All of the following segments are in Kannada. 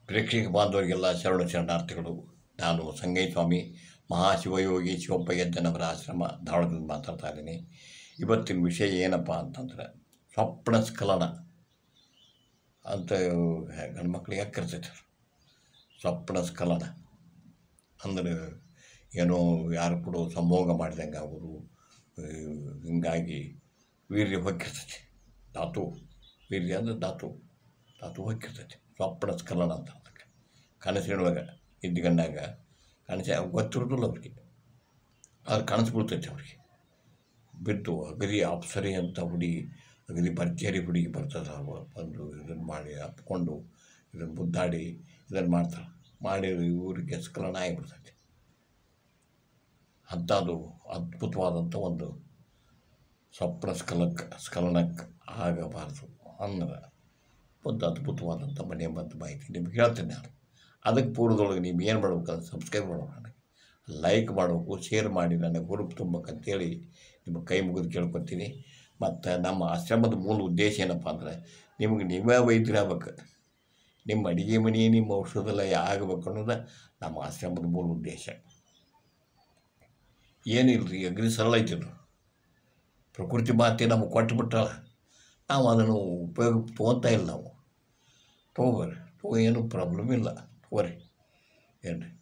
ಪ್ರೇಕ್ಷಕ ಬಾಂಧವರಿಗೆಲ್ಲ ಶರಣಾರ್ಥಿಗಳು. ನಾನು ಸಂಗಯ್ಯಸ್ವಾಮಿ ಮಹಾಶಿವಯೋಗಿ ಶಿವಪ್ಪ ಯಜ್ಜನವರ ಆಶ್ರಮ ಧಾರವಾಡದಿಂದ ಮಾತಾಡ್ತಾ ಇದ್ದೀನಿ. ಇವತ್ತಿನ ವಿಷಯ ಏನಪ್ಪ ಅಂತಂದ್ರೆ ಸ್ವಪ್ನ ಸ್ಖಲನ ಅಂತ ಗಂಡು ಮಕ್ಳಿಗೆ ಯಾಕೆ ಕರ್ತೈತೆ. ಸ್ವಪ್ನ ಸ್ಖಲನ ಅಂದರೆ ಏನೋ ಯಾರು ಕೂಡ ಸಂಭೋಗ ಮಾಡಿದಂಗೆ ಅವರು ಹಿಂಗಾಗಿ ವೀರ್ಯ ಹೊಕ್ಕಿರ್ತೈತಿ. ಧಾತು ವೀರ್ಯ ಅಂದರೆ ಧಾತು ಹೊಕ್ಕಿರ್ತೈತಿ. ಸ್ವಪ್ನ ಸ್ಖಲನ ಅಂತ ಅದಕ್ಕೆ ಕನಸಿನೊಳಗೆ ಇದ್ದುಗಂಡಾಗ ಗೊತ್ತಿರೋದಿಲ್ಲ ಅವ್ರಿಗೆ, ಅದು ಕನಸು ಅವ್ರಿಗೆ ಬಿದ್ದು ಅಗದಿ ಅಪ್ಸರಿ ಅಂತ ಹುಡುಗಿ, ಅಗದಿ ಭರ್ಜರಿ ಹುಡುಗಿ ಬರ್ತದೆ. ಬಂದು ಇದನ್ನು ಮಾಡಿ ಹಪ್ಕೊಂಡು ಇದನ್ನು ಮುದ್ದಾಡಿ ಇದನ್ನು ಮಾಡ್ತಾರೆ. ಮಾಡಿ ಊರಿಗೆ ಸ್ಖಲನ ಆಗಿಬಿಡ್ತೈತಿ. ಅಂಥದ್ದು ಅದ್ಭುತವಾದಂಥ ಒಂದು ಸ್ವಪ್ನ ಸ್ಖಲನಕ್ಕೆ ಆಗಬಾರ್ದು ಅಂದ್ರೆ ಒಂದು ಅದ್ಭುತವಾದಂಥ ಮನೆ ಮದ್ದು ಮಾಹಿತಿ ನಿಮ್ಗೆ ಹೇಳ್ತೀನಿ ನಾನು. ಅದಕ್ಕೆ ಪೂರ್ವದೊಳಗೆ ನೀವು ಏನು ಮಾಡ್ಬೇಕು ಅದು ಸಬ್ಸ್ಕ್ರೈಬ್ ಮಾಡ್ಬೇಕು, ನನಗೆ ಲೈಕ್ ಮಾಡಬೇಕು, ಶೇರ್ ಮಾಡಿ ನನಗೆ ಹುರುಪು ತುಂಬಬೇಕಂತೇಳಿ ನಿಮಗೆ ಕೈ ಮುಗಿದು ಕೇಳ್ಕೊತೀನಿ. ಮತ್ತು ನಮ್ಮ ಆಶ್ರಮದ ಮೂಲ ಉದ್ದೇಶ ಏನಪ್ಪ ಅಂದರೆ ನಿಮಗೆ ನೀವೇ ವೈದ್ಯರಾಗಬೇಕು, ನಿಮ್ಮ ಅಡುಗೆ ಮನೆ ನಿಮ್ಮ ಔಷಧಲಯ ಆಗಬೇಕು ಅನ್ನೋದು ನಮ್ಮ ಆಶ್ರಮದ ಮೂಲ ಉದ್ದೇಶ. ಏನಿಲ್ಲ ರೀ, ಅಗ್ರಿ ಸರಳ ಐತಿದ್ರು. ಪ್ರಕೃತಿ ಮಾತೆ ನಮಗೆ ಕೊಟ್ಟುಬಿಟ್ಟಾಳ, ನಾವು ಅದನ್ನು ಉಪಯೋಗ ತೊಗೊತಾ ಇಲ್ಲ. ನಾವು ತೊಗೋಬರ್ರಿ, ಏನೂ ಪ್ರಾಬ್ಲಮ್ ಇಲ್ಲ, ತಗೋರಿ. ಏನು ರೀ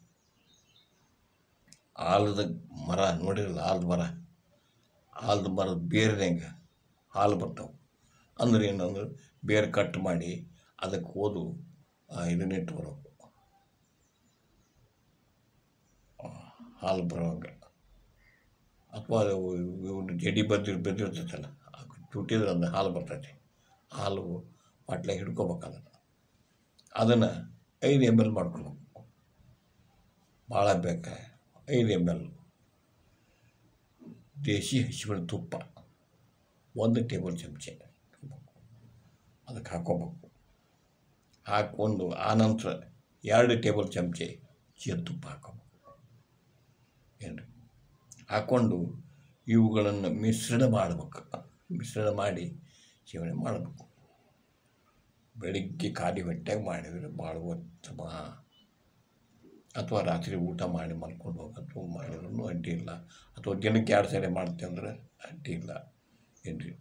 ಆಲದ ಮರ ನೋಡಿರಲ್ಲ, ಆಲದ ಮರದ ಬೇರಿನಂಗೆ ಹಾಲು ಬರ್ತಾವೆ. ಅಂದ್ರೆ ಏನಂದ್ರೆ ಬೇರೆ ಕಟ್ ಮಾಡಿ ಅದಕ್ಕೆ ಹೋದು ಇದನ್ನಿಟ್ಟು ಬರೋದು, ಹಾಲು ಬರೋಂಗೆ. ಅಥವಾ ಜಡಿ ಬೆದ್ದಿರ್ತೈತಲ್ಲ, ಚುಟ್ಟಿದ್ರೆ ಅಂದ್ರೆ ಹಾಲು ಬರ್ತೈತಿ. ಹಾಲು ಬಾಟ್ಲಾಗ ಹಿಡ್ಕೊಬೇಕು. ಅದನ್ನು 5 ml ಮಾಡ್ಕೊಬೇಕು. ಭಾಳ ಬೇಕಾ 5 ml ದೇಶಿ ಹಸಿವಿನ ತುಪ್ಪ 1 ಟೇಬಲ್ ಚಮಚೆ ಅದಕ್ಕೆ ಹಾಕ್ಕೋಬೇಕು. ಹಾಕ್ಕೊಂಡು ಆನಂತರ 2 ಟೇಬಲ್ ಚಮಚೆ ಜೇನುತುಪ್ಪ ಹಾಕ್ಕೋಬೇಕು. ಏನು ಹಾಕ್ಕೊಂಡು ಇವುಗಳನ್ನು ಮಿಶ್ರಣ ಮಾಡಿ ಸೇವನೆ ಮಾಡಬೇಕು. ಬೆಳಿಗ್ಗೆ ಖಾಲಿ ಹೊಟ್ಟೆಗೆ ಮಾಡಿದರೆ ಭಾಳ ಉತ್ತಮ. ಅಥವಾ ರಾತ್ರಿ ಊಟ ಮಾಡಿ ಮಲ್ಕೊಂಡು ಹೋಗೋದು ಮಾಡಿದ್ರೂ ಅಡ್ಡಿ ಇಲ್ಲ. ಅಥವಾ ದಿನಕ್ಕೆ 2 ಸರಿ ಮಾಡ್ತೀವಿ ಅಂದ್ರೆ ಅಡ್ಡಿ ಇಲ್ಲ. ಏನು ರೀ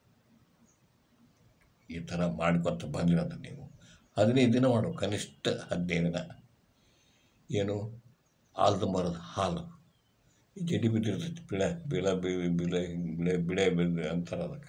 ಈ ಥರ ಮಾಡ್ಕೊತ ಬಂದಿರೋದು ನೀವು 15 ದಿನ ಮಾಡು, ಕನಿಷ್ಠ 15 ದಿನ. ಏನು ಆಲದ ಮರದ ಹಾಲು ಜಡಿ ಬಿದ್ದಿರ್ತೈತಿ, ಬಿಳೆ ಅಂತಾರೆ, ಅದಕ್ಕೆ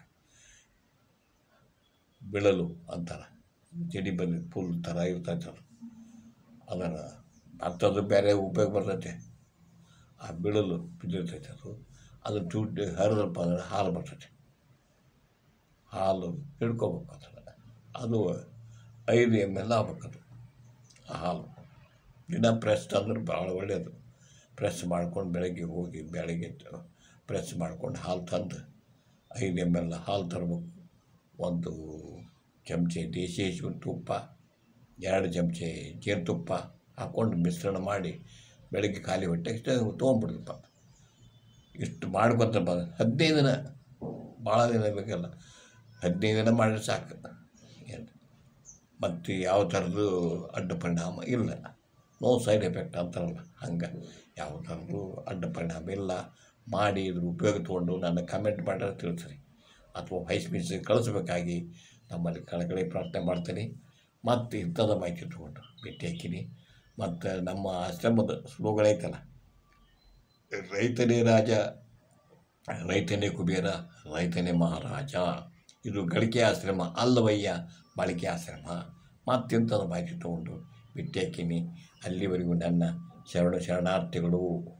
ಬಿಳಲು ಅಂತಾರೆ. ಜಡಿ ಬಂದು ಫುಲ್ ಥರ ಇರ್ತೈತೆ ಅದು. ಅದನ್ನು ಅಂಥದ್ದು ಬೇರೆ ಉಪಯೋಗ ಬರ್ತೈತೆ. ಆ ಬಿಳಲು ಬಿದ್ದಿರ್ತೈತೆ ಅದನ್ನು ಚೂಟಿ ಹರಿದ್ರಪ್ಪ ಅಂದ್ರೆ ಹಾಲು ಬರ್ತೈತೆ. ಹಾಲು ಹಿಡ್ಕೋಬೇಕು. ಅದು 5 ml ಆಗ್ಬೇಕದು. ಆ ಹಾಲು ದಿನ ಪ್ರೆಸ್ ತಂದ್ರೆ ಭಾಳ ಒಳ್ಳೆಯದು. ಪ್ರೆಸ್ ಮಾಡ್ಕೊಂಡು ಬೆಳಗ್ಗೆ ಪ್ರೆಸ್ ಮಾಡ್ಕೊಂಡು ಹಾಲು ತಂದು 5 ml ಹಾಲು ತರಬೇಕು. 1 ಚಮಚೆ ದೇಶಿ ಹಸಿವಿನ ತುಪ್ಪ, 2 ಚಮಚೆ ಜೇನುತುಪ್ಪ ಹಾಕ್ಕೊಂಡು ಮಿಶ್ರಣ ಮಾಡಿ ಬೆಳಗ್ಗೆ ಖಾಲಿ ಹೊಟ್ಟೆಗೆ ತೊಗೊಂಡ್ಬಿಡ್ತಪ್ಪ. ಇಷ್ಟು ಮಾಡ್ಕೊತ 15 ದಿನ, ಭಾಳ ದಿನ ಬೇಕಲ್ಲ, 15 ದಿನ ಮಾಡಿದ್ರೆ ಸಾಕು. ಏನು ಮತ್ತು ಯಾವ ಥರದ್ದು ಅಡ್ಡ ಪರಿಣಾಮ ಇಲ್ಲ, ನೋ ಸೈಡ್ ಎಫೆಕ್ಟ್ ಅಂತಾರಲ್ಲ, ಹಂಗೆ ಯಾವ ಥರದ್ದು ಅಡ್ಡ ಪರಿಣಾಮ ಇಲ್ಲ. ಮಾಡಿ ಇದ್ರ ಉಪಯೋಗ ತೊಗೊಂಡು ನನ್ನ ಕಮೆಂಟ್ ಮಾಡಿದ್ರೆ ತಿಳಿಸ್ರಿ, ಅಥವಾ ವಾಯ್ಸ್ ಮೆಸೇಜ್ ಕಳಿಸ್ಬೇಕಾಗಿ ನಮ್ಮಲ್ಲಿ ಕಳಕಳಿ ಪ್ರಾರ್ಥನೆ ಮಾಡ್ತೀನಿ. ಮತ್ತು ಇಂಥದ್ದು ಮಾಹಿತಿ ತೊಗೊಂಡು ಭೇಟಿ ಹಾಕಿನಿ. ಮತ್ತು ನಮ್ಮ ಆಶ್ರಮದ ಸ್ಲೋಗನ್ ಐತಲ್ಲ, ರೈತನೇ ರಾಜ, ರೈತನೇ ಕುಬೇರ, ರೈತನೇ ಮಹಾರಾಜ. ಇದು ಗಳಿಕೆ ಆಶ್ರಮ ಅಲ್ಲವಯ್ಯ, ಬಾಳಿಕೆ ಆಶ್ರಮ. ಮತ್ತಿಂಥದ್ದು ಮಾಹಿತಿ ತೊಗೊಂಡು ಭೇಟಿ ಹಾಕಿನಿ. ಅಲ್ಲಿವರೆಗೂ ನನ್ನ ಶರಣಾರ್ಥಿಗಳು.